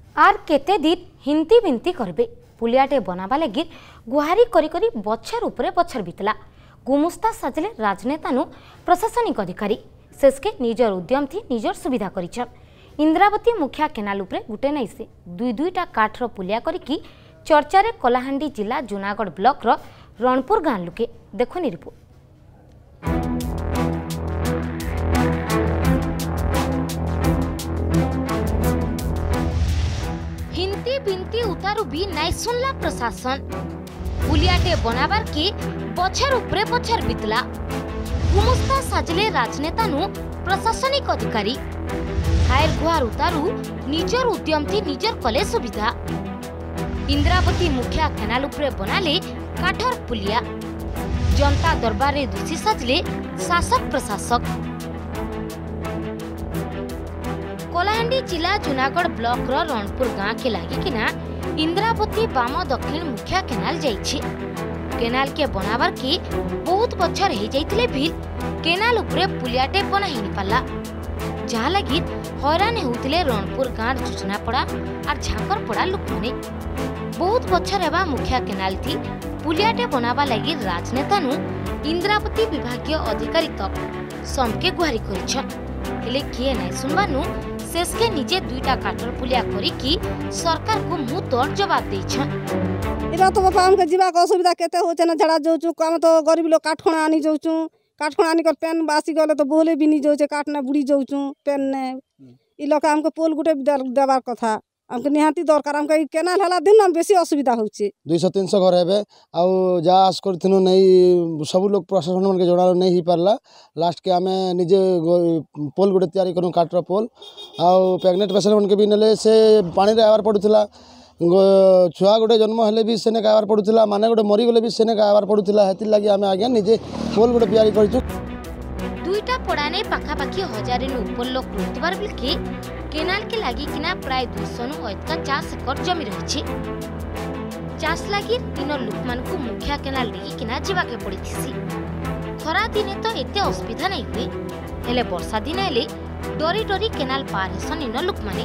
Are केते दिन हिंती बिनती करबे पुलियाटे बनावा लगी गुहारी करी करी बछर उपरे बछर बीतला गुमुस्ता साजले राजनेतानु प्रशासनिक अधिकारी शेषके निजर उद्यम थी निजर सुविधा करिछन। इंद्रावती मुखिया केनाल उपरे गुटे नहीं से दुईटा काठर पुलिया करिकी चर्चारे कलाहांडी जिला जूनागढ़ ब्लॉक रो रणपुर गाँ लुके देखो रिपोर्ट। हिंती बिनती उतारू भी नहीं सुनला प्रशासन पुलियाटे बनाबार की बछर उपरे बछर बीतला गुमुस्ता साजले राजनेतानु प्रशासनिक अधिकारी हायर गुहार उतारू निजर उद्यम थी निजर कले सुविधा। इंद्रावती मुखिया केनाल उपरे बनाले काठर पुलिया जनता दरबार रे दोषी साजले शासक प्रशासक। कलाहांडी जिला जूनागढ़ ब्लॉक रो रणपुर गाँ के लागी किना इंद्रावती बाम दक्षिण मुखिया केनाल जाइछि। केनाल के बनाबार की बहुत बछर हे जाइतिले भी केनाल उपरे पुलियाटे बना ही नि पाला जहाँ लगी हैरान होउतिले रणपुर गाँर जोजनापड़ा और झाकरपड़ा लोक माने। बहुत बछर हेबा मुखिया केनाल थी पुलियाटे बनाबा लगी राजनेतानु इंद्रावती विभागीय अधिकारी तक समके गुहारी करिछन हेले किए नै सुनबानु शेष के निजे दुईटा काठर पुलिया करिकी सरकार को मुंह तोड़ जवाब देछन। इरा तो बापा हमके जीवा को असुविधा केते होचे ना झड़ा जाउचु काम तो गरीब लोग काठखणा आनी जाउचु काठखणा आनी कर पेन बासी गले तो बोले भी नहीं जाउचे काठ ना बुड़ी जाउचु पेन ने इ लोग हमके पोल गुटे देबार कथा हमके निहाती दरकार हमके केनाल हला दिन हम बेसी असुविधा होचे 200-300 घर हेबे आ जा आस करथिनु नै सब लोग प्रशासन मन के जोड़ालो नै ही पारला लास्ट के आमे निजे पोल गुटे तयारी करू काठर पोल आ प्रेग्नेंट पेशेंट मन के भी नेले से पानी रे आवार पडुथिला छुआ गोटे जन्म हेले भी सेने गावार पडुथिला माने गोटे मरी गले भी सेने गावार पडुथिला हेति लागि आमे आगे निजे पोल गोटे तयारी करिछु। दुईटा पड़ाने पाखापाखि 1000 नु ऊपर लोक रहतबार बिलके केनाल के लागी किना प्राय 200 नु अधिक 50 एकड़ जमी रहिछि। चाष लागी तीन लोक मान को मुखिया केनाल देगी किना जीवा के पड़िथिसी। खरा दिने तो एते असुविधा नै हुई हेले वर्षा दिन हेले डरी डरी केनाल पार हेसन इन लोक माने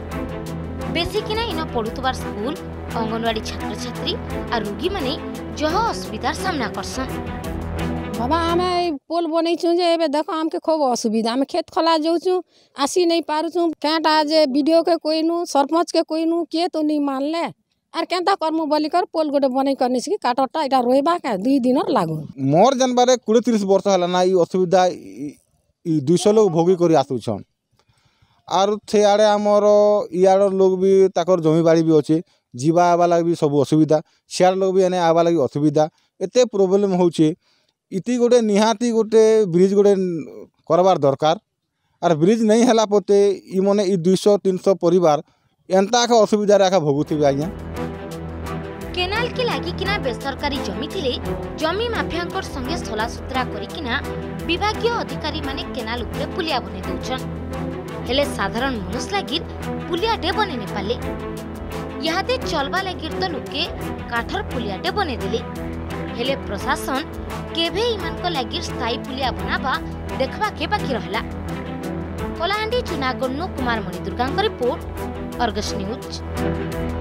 बेसी किना इन पढ़ुतबार स्कूल अंगनवाड़ी छात्र छात्री आ रोगी माने जह असुविधार सामना करसन। बाबा आमे पोल बनै छु जे एबे देखो हमके खूब असुविधा हम खेत खला जाउछु आसी नहीं पारुछु काटा जे वीडियो के कोइनु सरपंच के कोइनु के तो नहीं मानले आर केनता करमु बोली कर पोल गोटे बनै करनी छि काटटा एटा रोइबा के 2 दिन लागु मोर जनबारे 20-30 वर्ष हला ना ई असुविधा ई 200 लोग भोगी करी आसुछन आर से आड़े हमर इयाड़ लोग भी ताकर जमी बाड़ी भी अछि जीवा वाला भी सब असुविधा शेयर लोग भी एने आवा लगी असुविधा एते प्रॉब्लम होछि इति गोटे निहाती गोटे ब्रिज गोटे करबार दरकार आर ब्रिज नहीं हला पते ई मने ई 200-300 परिवार एंता का असुविधा राखा भोगुथिबे आज्ञा। केनाल के लागी किना बेसरकारी जमी थिले जमी माफियांकर संगे सला सुतरा करी किना विभागीय अधिकारी माने केनाल उपरे पुलिया बने दउछन हेले साधारण मनुष्य लागी पुलियाटे बने ने पाले यहाते चलबा लागी तो लोके काठर पुलियाटे बने दिले हेले प्रशासन केभे इमान को लागी स्थायी पुलिया बनाबा देखबा के बाकी रहला। कलाहांडी जूनागढ़ नु Kumar Mani Durga report Argus news.